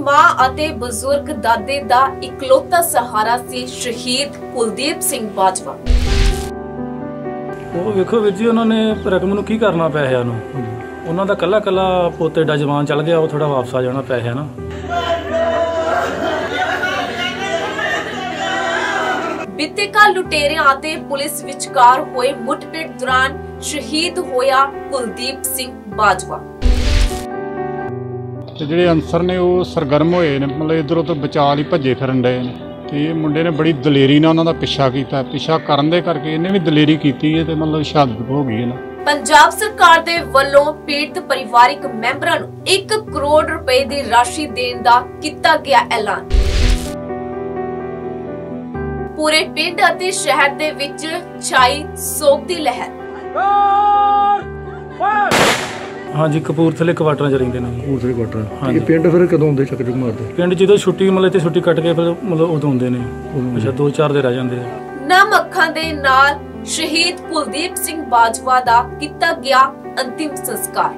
मां अते बुजुर्ग दादे दा इकलौता सहारा सी शहीद कुलदीप सिंह बाजवा। ਉਹ ਵੇਖੋ ਵੀਰ ਜੀ ਉਹਨਾਂ ਨੇ ਰਕਮ ਨੂੰ ਕੀ ਕਰਨਾ ਪੈਸਿਆਂ ਨੂੰ ਉਹਨਾਂ ਦਾ ਕੱਲਾ ਕੱਲਾ ਪੋਤੇ ਦਾ ਜਵਾਨ ਚੱਲ ਗਿਆ ਉਹ ਥੋੜਾ ਵਾਪਸ ਆ ਜਾਣਾ ਪੈਸਿਆਂ ਨਾ। बीते कल लुटेरियां ते पुलिस विचकार होए मुठभेड़ दौरान शहीद होया कुलदीप सिंह बाजवा। ਜਿਹੜੇ ਅਨਸਰ ਨੇ ਉਹ ਸਰਗਰਮ ਹੋਏ ਨੇ, ਮਤਲਬ ਇੱਧਰ ਉੱਧਰ ਬਚਾ ਲਈ ਭੱਜੇ ਫਿਰਨ ਡਏ ਨੇ ਤੇ ਇਹ ਮੁੰਡੇ ਨੇ ਬੜੀ ਦਲੇਰੀ ਨਾਲ ਉਹਨਾਂ ਦਾ ਪਿੱਛਾ ਕੀਤਾ। ਪਿੱਛਾ ਕਰਨ ਦੇ ਕਰਕੇ ਇਹਨੇ ਵੀ ਦਲੇਰੀ ਕੀਤੀ ਹੈ ਤੇ ਮਤਲਬ ਸ਼ਹਾਦਤ ਹੋ ਗਈ ਹੈ ਨਾ। पंजाब सरकार दे वल्लों पीड़ित परिवारिक मैंबरां नूं 1 करोड़ रुपए दी राशि देण दा कीता गया ऐलान। पूरे पिंड अते शहर दे विच छाई सोग दी लहर। हाँ जी, कपूरथले क्वार्टर च रहिंदे ने। कपूरथले क्वार्टर। हाँ जी। पिंड फिर कदों आउंदे चक्कर मारदे? पिंड ਜਦੋਂ ਛੁੱਟੀ ਮਤਲਬ ਤੇ ਛੁੱਟੀ ਕੱਟ ਕੇ ਫਿਰ ਮਤਲਬ ਉਦੋਂ ਆਉਂਦੇ ਨੇ। ਅੱਛਾ 2-4 ਦੇ ਰਹਿ ਜਾਂਦੇ ਆ। ਨਮ ਅੱਖਾਂ ਦੇ ਨਾਲ ਸ਼ਹੀਦ ਕੁਲਦੀਪ ਸਿੰਘ ਬਾਜਵਾ ਦਾ ਕੀਤਾ ਗਿਆ ਅੰਤਿਮ ਸੰਸਕਾਰ।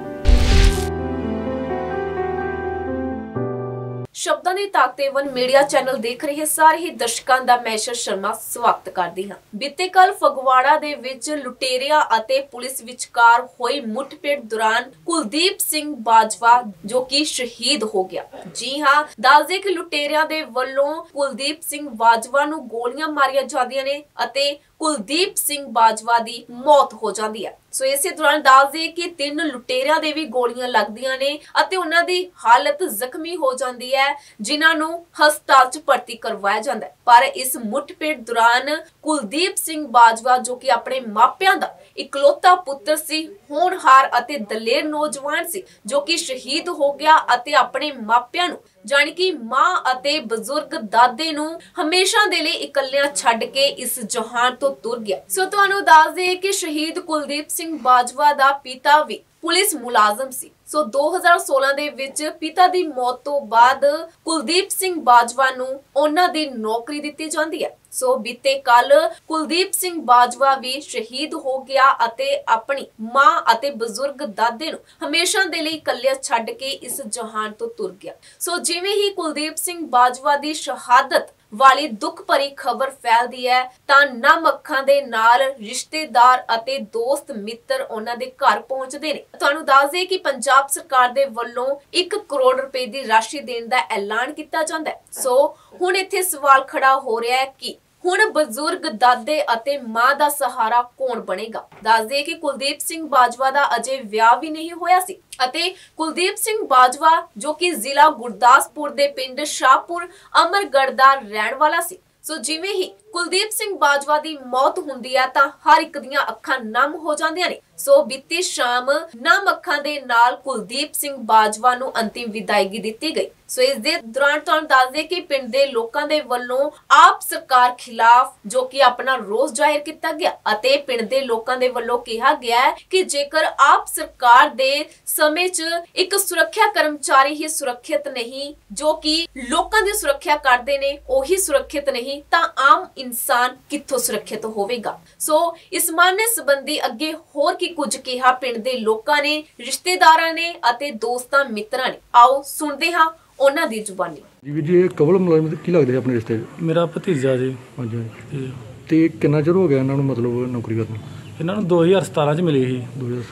ਸ਼ਬਦਾਂ ਦੀ ਤਾਕਤਵਰ ਮੀਡੀਆ ਚੈਨਲ ਦੇਖ ਰਹੇ ਸਾਰੇ ਹੀ ਦਰਸ਼ਕਾਂ ਦਾ ਮੈਂ ਸ਼ਰਮਾ ਸਵਾਗਤ ਕਰਦੀ ਹਾਂ। ਬੀਤੇ ਕੱਲ ਫਗਵਾੜਾ ਦੇ ਵਿੱਚ ਲੁਟੇਰਿਆਂ ਅਤੇ ਪੁਲਿਸ ਵਿਚਕਾਰ ਹੋਈ ਮੁੱਠਭੇੜ ਦੌਰਾਨ ਕੁਲਦੀਪ ਸਿੰਘ ਬਾਜਵਾ ਜੋ ਕਿ ਸ਼ਹੀਦ ਹੋ ਗਿਆ। ਜੀ ਹਾਂ, ਦੱਸਦੇ ਕਿ ਲੁਟੇਰਿਆਂ ਦੇ ਵੱਲੋਂ ਕੁਲਦੀਪ ਸਿੰਘ ਬਾਜਵਾ ਨੂੰ ਗੋਲੀਆਂ ਮਾਰੀਆਂ ਜਾਂਦੀਆਂ ਨੇ ਅਤੇ ਕੁਲਦੀਪ ਸਿੰਘ ਬਾਜਵਾ ਦੀ ਮੌਤ ਹੋ ਜਾਂਦੀ ਹੈ। ਸੋ ਇਸੇ ਦੌਰਾਨ ਦੱਸਦੇ ਕਿ 3 ਲੁਟੇਰਿਆਂ ਦੇ ਵੀ ਗੋਲੀਆਂ ਲੱਗਦੀਆਂ ਨੇ ਅਤੇ ਉਹਨਾਂ ਦੀ ਹਾਲਤ ਜ਼ਖਮੀ ਹੋ ਜਾਂਦੀ ਹੈ, ਜਿਨ੍ਹਾਂ ਨੂੰ ਹਸਪਤਾਲ 'ਚ ਭਰਤੀ ਕਰਵਾਇਆ ਜਾਂਦਾ ਹੈ। ਪਰ ਇਸ ਮੁੱਠਭੇੜ ਦੌਰਾਨ ਕੁਲਦੀਪ ਸਿੰਘ ਬਾਜਵਾ ਜੋ ਕਿ ਆਪਣੇ ਮਾਪਿਆਂ ਦਾ ਇਕਲੌਤਾ ਪੁੱਤਰ ਸੀ, ਹੋਣਹਾਰ ਅਤੇ ਦਲੇਰ ਨੌਜਵਾਨ ਸੀ, ਜੋ ਕਿ ਸ਼ਹੀਦ ਹੋ ਗਿਆ ਅਤੇ ਆਪਣੇ ਮਾਪਿਆਂ ਨੂੰ ਜਾਣੀ ਕਿ ਮਾਂ ਅਤੇ ਬਜ਼ੁਰਗ ਦਾਦੇ ਨੂੰ ਹਮੇਸ਼ਾ ਦੇ ਲਈ ਇਕੱਲਿਆਂ ਛੱਡ ਕੇ ਇਸ ਜਹਾਨ ਤੋਂ ਤੁਰ ਗਿਆ। ਸੋ ਤੁਹਾਨੂੰ ਦੱਸ ਦੇ ਕਿ ਸ਼ਹੀਦ ਕੁਲਦੀਪ ਸਿੰਘ ਬਾਜਵਾ ਦਾ ਪਿਤਾ ਵੀ ਪੁਲਿਸ ਮੁਲਾਜ਼ਮ ਸੀ। ਸੋ 2016 ਦੇ ਵਿੱਚ ਪਿਤਾ ਦੀ ਮੌਤ ਤੋਂ ਬਾਅਦ ਕੁਲਦੀਪ ਸਿੰਘ ਬਾਜਵਾ ਨੂੰ ਉਹਨਾਂ ਦੀ ਨੌਕਰੀ ਦਿੱਤੀ ਜਾਂਦੀ ਹੈ। ਸੋ ਬੀਤੇ ਕੱਲ ਕੁਲਦੀਪ ਸਿੰਘ ਬਾਜਵਾ ਵੀ ਸ਼ਹੀਦ ਹੋ ਗਿਆ ਅਤੇ ਆਪਣੀ ਮਾਂ ਅਤੇ ਬਜ਼ੁਰਗ ਦਾਦੇ ਨੂੰ ਹਮੇਸ਼ਾ ਦੇ ਲਈ ਇਕੱਲਿਆਂ ਛੱਡ ਕੇ ਇਸ ਜਹਾਨ ਤੋਂ ਤੁਰ ਗਿਆ। ਸੋ ਜਿਵੇਂ ਹੀ ਕੁਲਦੀਪ ਸਿੰਘ ਬਾਜਵਾ ਦੀ ਸ਼ਹਾਦਤ ਵਾਲੀ ਦੁੱਖ ਭਰੀ ਖਬਰ ਫੈਲਦੀ ਹੈ ਤਾਂ ਨਮ ਅੱਖਾਂ ਦੇ ਨਾਲ ਰਿਸ਼ਤੇਦਾਰ ਅਤੇ ਦੋਸਤ ਮਿੱਤਰ ਉਹਨਾਂ ਦੇ ਘਰ ਪਹੁੰਚਦੇ ਨੇ। ਤੁਹਾਨੂੰ ਦੱਸ ਦੇ ਕਿ ਪੰਜਾਬ ਸਰਕਾਰ ਦੇ ਵੱਲੋਂ 1 ਕਰੋੜ ਰੁਪਏ ਦੀ ਰਾਸ਼ੀ ਦੇਣ ਦਾ ਐਲਾਨ ਕੀਤਾ ਜਾਂਦਾ ਹੈ। ਸੋ ਹੁਣ ਇੱਥੇ ਸਵਾਲ ਖੜਾ ਹੋ ਰਿਹਾ ਹੈ ਕਿ ਹੁਣ ਬਜ਼ੁਰਗ ਦਾਦੇ ਅਤੇ ਮਾਂ ਦਾ ਸਹਾਰਾ ਕੌਣ ਬਣੇਗਾ। ਦੱਸਦੇ ਕਿ ਕੁਲਦੀਪ ਸਿੰਘ ਬਾਜਵਾ ਦਾ ਅਜੇ ਵਿਆਹ ਵੀ ਨਹੀਂ ਹੋਇਆ ਸੀ ਅਤੇ ਕੁਲਦੀਪ ਸਿੰਘ ਬਾਜਵਾ ਜੋ ਕਿ ਜ਼ਿਲ੍ਹਾ ਗੁਰਦਾਸਪੁਰ ਦੇ ਪਿੰਡ ਸ਼ਾਹਪੁਰ ਅਮਰਗੜ੍ਹ ਦਾ ਰਹਿਣ ਵਾਲਾ ਸੀ। ਸੋ ਜਿਵੇਂ ਹੀ ਕੁਲਦੀਪ ਸਿੰਘ ਬਾਜਵਾ ਦੀ ਮੌਤ ਹੁੰਦੀ ਹੈ ਤਾਂ ਹਰ ਇੱਕ ਦੀਆਂ ਅੱਖਾਂ ਨਮ ਹੋ ਜਾਂਦੀਆਂ ਨੇ। ਸੋ ਬੀਤੀ ਸ਼ਾਮ ਨਮ ਅੱਖਾਂ ਦੇ ਨਾਲ ਕੁਲਦੀਪ ਸਿੰਘ ਬਾਜਵਾ ਨੂੰ ਅੰਤਿਮ ਵਿਦਾਇਗੀ ਦਿੱਤੀ ਗਈ। ਸੋ ਇਸ ਦੇ ਦੌਰਾਨ ਤੁਹਾਨੂੰ ਦੱਸਦੇ ਕਿ ਪਿੰਡ ਦੇ ਲੋਕਾਂ ਦੇ ਵੱਲੋਂ ਆਪ ਸਰਕਾਰ ਖਿਲਾਫ ਜੋ ਕਿ ਆਪਣਾ ਰੋਸ ਜ਼ਾਹਿਰ ਕੀਤਾ ਗਿਆ ਅਤੇ ਪਿੰਡ ਦੇ ਲੋਕਾਂ ਦੇ ਵੱਲੋਂ ਕਿਹਾ ਗਿਆ ਕਿ ਜੇਕਰ ਆਪ ਸਰਕਾਰ ਦੇ ਸਮੇਂ 'ਚ ਇੱਕ ਸੁਰੱਖਿਆ ਕਰਮਚਾਰੀ ਹੀ ਸੁਰੱਖਿਅਤ ਨਹੀਂ, ਜੋ ਕਿ ਲੋਕਾਂ ਦੀ ਸੁਰੱਖਿਆ ਕਰਦੇ ਨੇ, ਉਹੀ ਸੁਰੱਖਿਅਤ ਨਹੀਂ ਤਾਂ ਆਮ ਇਨਸਾਨ ਕਿੱਥੋਂ ਸੁਰੱਖਿਅਤ ਹੋਵੇਗਾ। ਸੋ ਇਸ ਮਾਮਲੇ ਸੰਬੰਧੀ ਅੱਗੇ ਹੋਰ ਕੀ ਕੁਝ ਕਿਹਾ ਪਿੰਡ ਦੇ ਲੋਕਾਂ ਨੇ, ਰਿਸ਼ਤੇਦਾਰਾਂ ਨੇ ਅਤੇ ਦੋਸਤਾਂ ਮਿੱਤਰਾਂ ਨੇ। ਆਓ ਸੁਣਦੇ ਹਾਂ ਉਹਨਾਂ ਦੀ ਜ਼ੁਬਾਨੀ। ਜੀ ਜੀ, ਇਹ ਕਵਲ ਮੁਲਾਜ਼ਮ ਕੀ ਲੱਗਦੇ ਆਪਣੇ ਰਿਸ਼ਤੇ? ਮੇਰਾ ਭਤੀਜਾ ਜੀ। ਹਾਂਜੀ। ਤੇ ਕਿੰਨਾ ਚਿਰ ਹੋ ਗਿਆ ਇਹਨਾਂ ਨੂੰ ਮਤਲਬ ਨੌਕਰੀ ਕਰਨ? ਇਹਨਾਂ ਨੂੰ 2017 'ਚ ਮਿਲੀ ਸੀ।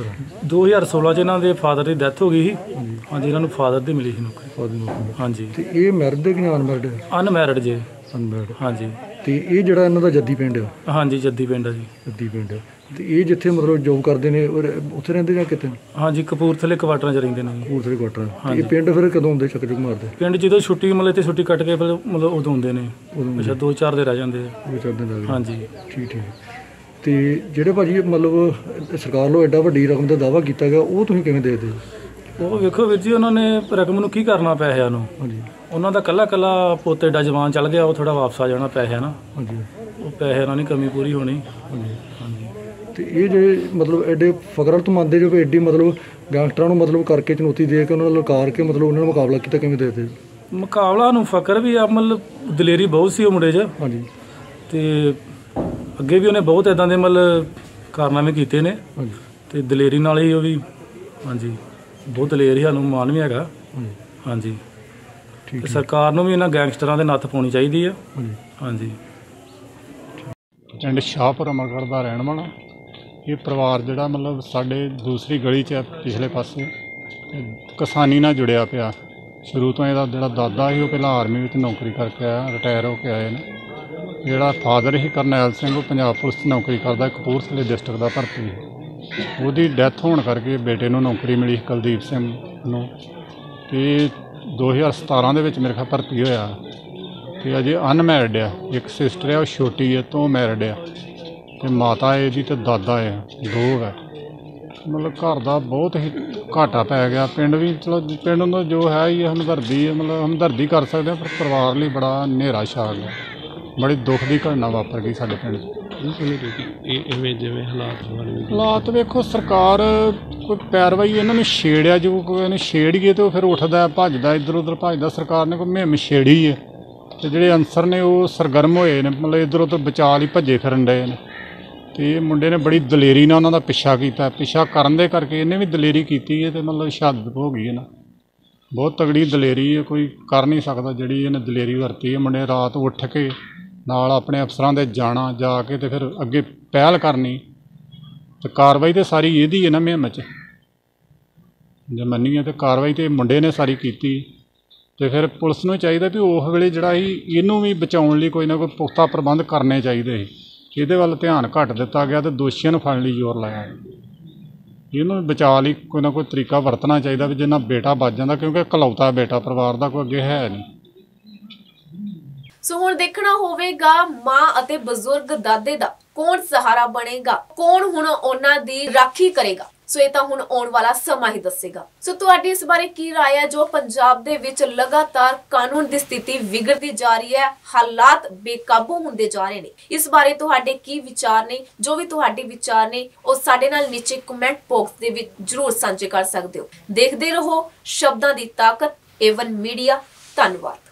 2016 'ਚ ਇਹਨਾਂ ਦੇ ਫਾਦਰ ਦੀ ਡੈਥ ਹੋ ਗਈ ਸੀ। ਹਾਂਜੀ, ਇਹਨਾਂ ਨੂੰ ਫਾਦਰ ਦੀ ਮਿਲੀ ਸੀ ਨੌਕਰੀ। ਹਾਂਜੀ। ਤੇ ਇਹ ਮੈਰਿਡ ਹੈ ਕਿ ਅਨਮੈਰਿਡ ਹੈ? ਅਨਮੈਰਿਡ ਜੀ। ਅਨਮੈਰਿਡ। ਹਾਂਜੀ। ਤੇ ਇਹ ਜਿਹੜਾ ਇਹਨਾਂ ਦਾ ਜੱਦੀ ਪਿੰਡ ਆ? ਹਾਂਜੀ, ਜੱਦੀ ਪਿੰਡ ਆ ਜੀ। ਜੱਦੀ ਪਿੰਡ। ਤੇ ਇਹ ਜਿੱਥੇ ਮਤਲਬ ਜੋਬ ਕਰਦੇ ਨੇ ਉੱਥੇ ਰਹਿੰਦੇ ਜਾਂ ਕਿਤੇ? ਹਾਂਜੀ, ਕਪੂਰਥਲੇ ਕੁਆਟਰਾਂ 'ਚ ਰਹਿੰਦੇ ਨੇ। ਕਪੂਰਥਲੇ ਕੁਆਟਰ। ਇਹ ਪਿੰਡ ਫਿਰ ਕਦੋਂ ਆਉਂਦੇ ਚੱਕਰ ਮਾਰਦੇ? ਪਿੰਡ ਜਦੋਂ ਛੁੱਟੀ ਮਤਲਬ ਤੇ ਛੁੱਟੀ ਕੱਟ ਕੇ ਫਿਰ ਮਤਲਬ ਉਦੋਂ ਆਉਂਦੇ ਨੇ। ਅੱਛਾ 2-4 ਦੇ ਰਹਿ ਜਾਂਦੇ ਆ। 2-4 ਦਿਨ ਰਹਿ ਜਾਂਦੇ। ਹਾਂਜੀ, ਠੀਕ। ਤੇ ਜਿਹੜੇ ਭਾਜੀ ਮਤਲਬ ਸਰਕਾਰ ਵੱਲੋਂ ਐਡਾ ਵੱਡੀ ਰਕਮ ਦਾ ਦਾਅਵਾ ਕੀਤਾ ਗਿਆ, ਉਹ ਤੁਸੀਂ ਕਿਵੇਂ ਦੇਖਦੇ ਹੋ? ਉਹ ਵੇਖੋ ਵੀਰ ਜੀ, ਉਹਨਾਂ ਨੇ ਰਕਮ ਨੂੰ ਕੀ ਕਰਨਾ ਪੈਸਿਆਂ ਨੂੰ। ਹਾਂਜੀ। ਉਹਨਾਂ ਦਾ ਕੱਲਾ ਕੱਲਾ ਪੋਤੇ ਦਾ ਜਵਾਨ ਚੱਲ ਗਿਆ, ਉਹ ਥੋੜਾ ਵਾਪਸ ਆ ਜਾਣਾ ਪੈਸਿਆਂ ਨਾ। ਹਾਂਜੀ। ਉਹ ਪੈਸੇ ਨਾਲ ਨਹੀਂ ਕਮੀ ਪੂਰੀ ਹੋਣੀ। ਹਾਂਜੀ। ਹਾਂਜੀ। ਤੇ ਇਹ ਜਿਹੜੇ ਮਤਲਬ ਐਡੇ ਫਕਰਾਂ ਤੋਂ ਮੰਨਦੇ ਜੋ ਕਿ ਐਡੀ ਮਤਲਬ ਗੈਂਗਸਟਰਾਂ ਨੂੰ ਮਤਲਬ ਕਰਕੇ ਚੁਣੌਤੀ ਦੇ ਕੇ ਉਹਨਾਂ ਨੂੰ ਲਲਕਾਰ ਕੇ ਮਤਲਬ ਉਹਨਾਂ ਨੂੰ ਮੁਕਾਬਲਾ ਕੀਤਾ, ਕਿਵੇਂ ਦੇਖਦੇ? ਮੁਕਾਬਲਾ ਨੂੰ ਫਕਰ ਵੀ ਆ, ਮਤਲਬ ਦਲੇਰੀ ਬਹੁਤ ਸੀ ਉਹ ਮੁੰਡੇ 'ਚ। ਹਾਂਜੀ। ਤੇ ਅੱਗੇ ਵੀ ਉਹਨੇ ਬਹੁਤ ਇੱਦਾਂ ਦੇ ਮਤਲਬ ਕਾਰਨਾਮੇ ਕੀਤੇ ਨੇ। ਹਾਂਜੀ। ਤੇ ਦਲੇਰੀ ਨਾਲ ਹੀ ਉਹ ਵੀ। ਹਾਂਜੀ, ਬਹੁਤ ਦਲੇਰ ਹੀ, ਸਾਨੂੰ ਮਾਣ ਵੀ ਹੈਗਾ। ਹਾਂਜੀ। ਤੇ ਸਰਕਾਰ ਨੂੰ ਵੀ ਇਹਨਾਂ ਗੈਂਗਸਟਰਾਂ ਦੇ ਨੱਥ ਪਾਉਣੀ ਚਾਹੀਦੀ ਆ। ਹਾਂਜੀ। ਪਿੰਡ ਸ਼ਾਹਪੁਰ ਅਮਰਗੜ੍ਹ ਦਾ ਰਹਿਣ ਵਾਲਾ ਇਹ ਪਰਿਵਾਰ ਜਿਹੜਾ ਮਤਲਬ ਸਾਡੇ ਦੂਸਰੀ ਗਲੀ 'ਚ ਪਿਛਲੇ ਪਾਸੇ ਕਿਸਾਨੀ ਨਾਲ ਜੁੜਿਆ ਪਿਆ। ਸ਼ੁਰੂ ਤੋਂ ਇਹਦਾ ਜਿਹੜਾ ਦਾਦਾ ਸੀ ਉਹ ਪਹਿਲਾਂ ਆਰਮੀ ਵਿੱਚ ਨੌਕਰੀ ਕਰਕੇ ਆਇਆ, ਰਿਟਾਇਰ ਹੋ ਕੇ ਆਏ ਨੇ। ਜਿਹੜਾ ਫਾਦਰ ਸੀ ਕਰਨੈਲ ਸਿੰਘ ਉਹ ਪੰਜਾਬ ਪੁਲਿਸ 'ਚ ਨੌਕਰੀ ਕਰਦਾ, ਕਪੂਰਥਲੇ ਡਿਸਟ੍ਰਿਕਟ ਦਾ ਭਰਤੀ ਸੀ। ਉਹਦੀ ਡੈਥ ਹੋਣ ਕਰਕੇ ਬੇਟੇ ਨੂੰ ਨੌਕਰੀ ਮਿਲੀ ਕੁਲਦੀਪ ਸਿੰਘ ਨੂੰ, ਤੇ 2017 ਦੇ ਵਿੱਚ ਮੇਰੇ ਖਿਆਲ ਭਰਤੀ ਹੋਇਆ। ਤੇ ਅਜੇ ਅਨਮੈਰਿਡ ਆ, ਇੱਕ ਸਿਸਟਰ ਆ ਉਹ ਛੋਟੀ ਹੈ ਤੋਂ ਮੈਰਿਡ ਆ, ਤੇ ਮਾਤਾ ਇਹਦੀ ਤੇ ਦਾਦਾ ਹੈ, ਦੋ ਹੈ। ਮਤਲਬ ਘਰ ਦਾ ਬਹੁਤ ਹੀ ਘਾਟਾ ਪੈ ਗਿਆ। ਪਿੰਡ ਵੀ ਚਲੋ ਪਿੰਡ ਨੂੰ ਜੋ ਹੈ ਹੀ ਹਮਦਰਦੀ ਹੈ, ਮਤਲਬ ਹਮਦਰਦੀ ਕਰ ਸਕਦੇ ਹਾਂ, ਪਰ ਪਰਿਵਾਰ ਲਈ ਬੜਾ ਹਨੇਰਾ ਛਾ ਗਿਆ। ਬੜੀ ਦੁੱਖ ਦੀ ਘਟਨਾ ਵਾਪਰ ਗਈ ਸਾਡੇ ਪਿੰਡ 'ਚ। ਇਵੇਂ ਜਿਵੇਂ ਹਾਲਾਤ ਵੇਖੋ, ਸਰਕਾਰ ਕੋਈ ਪੈਰਵਾਈ ਇਹਨਾਂ ਨੂੰ ਛੇੜਿਆ, ਜੋ ਕੋਈ ਇਹਨੂੰ ਛੇੜੀਏ ਤਾਂ ਉਹ ਫਿਰ ਉੱਠਦਾ ਭੱਜਦਾ, ਇੱਧਰ ਉੱਧਰ ਭੱਜਦਾ। ਸਰਕਾਰ ਨੇ ਕੋਈ ਮੁਹਿੰਮ ਛੇੜੀ ਹੈ ਤੇ ਜਿਹੜੇ ਅਨਸਰ ਨੇ ਉਹ ਸਰਗਰਮ ਹੋਏ ਨੇ, ਮਤਲਬ ਇੱਧਰ ਉੱਧਰ ਬਚਾਅ ਲਈ ਭੱਜੇ ਫਿਰਨ ਡਏ ਨੇ। ਤੇ ਇਹ ਮੁੰਡੇ ਨੇ ਬੜੀ ਦਲੇਰੀ ਨਾਲ ਉਹਨਾਂ ਦਾ ਪਿੱਛਾ ਕੀਤਾ। ਪਿੱਛਾ ਕਰਨ ਦੇ ਕਰਕੇ ਇਹਨੇ ਵੀ ਦਲੇਰੀ ਕੀਤੀ ਹੈ ਤੇ ਮਤਲਬ ਸ਼ਹਾਦਤ ਹੋ ਗਈ ਹੈ ਨਾ। ਬਹੁਤ ਤਗੜੀ ਦਲੇਰੀ ਹੈ, ਕੋਈ ਕਰ ਨਹੀਂ ਸਕਦਾ ਜਿਹੜੀ ਇਹਨੇ ਦਲੇਰੀ ਵਰਤੀ ਹੈ। ਮੁੰਡੇ ਰਾਤ ਉੱਠ ਕੇ ਨਾਲ ਆਪਣੇ ਅਫਸਰਾਂ ਦੇ ਜਾਣਾ, ਜਾ ਕੇ ਤੇ ਫਿਰ ਅੱਗੇ ਪਹਿਲ ਕਰਨੀ, ਤੇ ਕਾਰਵਾਈ ਤੇ ਸਾਰੀ ਇਹਦੀ ਹੈ ਨਾ ਮੁਹਿੰਮ 'ਚ। ਜੇ ਮੰਨੀਏ ਤੇ ਕਾਰਵਾਈ ਤੇ ਮੁੰਡੇ ਨੇ ਸਾਰੀ ਕੀਤੀ। ਤੇ ਫਿਰ ਪੁਲਿਸ ਨੂੰ ਚਾਹੀਦਾ ਵੀ ਉਸ ਵੇਲੇ ਜਿਹੜਾ ਸੀ ਇਹਨੂੰ ਵੀ ਬਚਾਉਣ ਲਈ ਕੋਈ ਨਾ ਕੋਈ ਪੁਖਤਾ ਪ੍ਰਬੰਧ ਕਰਨੇ ਚਾਹੀਦੇ ਸੀ। ਇਹਦੇ ਵੱਲ ਧਿਆਨ ਘੱਟ ਦਿੱਤਾ ਗਿਆ ਤੇ ਦੋਸ਼ੀਆਂ ਨੂੰ ਫੜਨ ਲਈ ਜ਼ੋਰ ਲਾਇਆ। ਇਹਨੂੰ ਬਚਾਅ ਲਈ ਕੋਈ ਨਾ ਕੋਈ ਤਰੀਕਾ ਵਰਤਣਾ ਚਾਹੀਦਾ ਵੀ ਜਿੰਨਾ ਬੇਟਾ ਬਚ ਜਾਂਦਾ, ਕਿਉਂਕਿ ਇਕਲੌਤਾ ਬੇਟਾ ਪਰਿਵਾਰ ਦਾ, ਕੋਈ ਅੱਗੇ ਹੈ ਨਹੀਂ। ਸੋ ਹੁਣ ਦੇਖਣਾ ਹੋਵੇਗਾ ਮਾਂ ਅਤੇ ਬਜ਼ੁਰਗ ਦਾਦੇ ਦਾ ਕੌਣ ਸਹਾਰਾ ਬਣੇਗਾ, ਕੌਣ ਹੁਣ ਉਹਨਾਂ ਦੀ ਰਾਖੀ ਕਰੇਗਾ। ਸੋ ਇਹ ਤਾਂ ਹੁਣ ਆਉਣ ਵਾਲਾ ਸਮਾਂ ਹੀ ਦੱਸੇਗਾ। ਸੋ ਤੁਹਾਡੀ ਇਸ ਬਾਰੇ ਕੀ ਰਾਏ ਹੈ? ਜੋ ਪੰਜਾਬ ਦੇ ਵਿੱਚ ਲਗਾਤਾਰ ਕਾਨੂੰਨ ਦੀ ਸਥਿਤੀ ਵਿਗੜਦੀ ਜਾ ਰਹੀ ਹੈ, ਹਾਲਾਤ ਬੇਕਾਬੂ ਹੁੰਦੇ ਜਾ ਰਹੇ ਨੇ, ਇਸ ਬਾਰੇ ਤੁਹਾਡੇ ਕੀ ਵਿਚਾਰ ਨੇ? ਜੋ ਵੀ ਤੁਹਾਡੇ ਵਿਚਾਰ ਨੇ ਉਹ ਸਾਡੇ ਨਾਲ ਨੀਚੇ ਕਮੈਂਟ ਬਾਕਸ ਦੇ ਵਿੱਚ ਜ਼ਰੂਰ ਸਾਂਝੇ ਕਰ ਸਕਦੇ ਹੋ। ਦੇਖਦੇ ਰਹੋ ਸ਼ਬਦਾਂ ਦੀ ਤਾਕਤ, A1 ਮੀਡੀਆ। ਧੰਨਵਾਦ।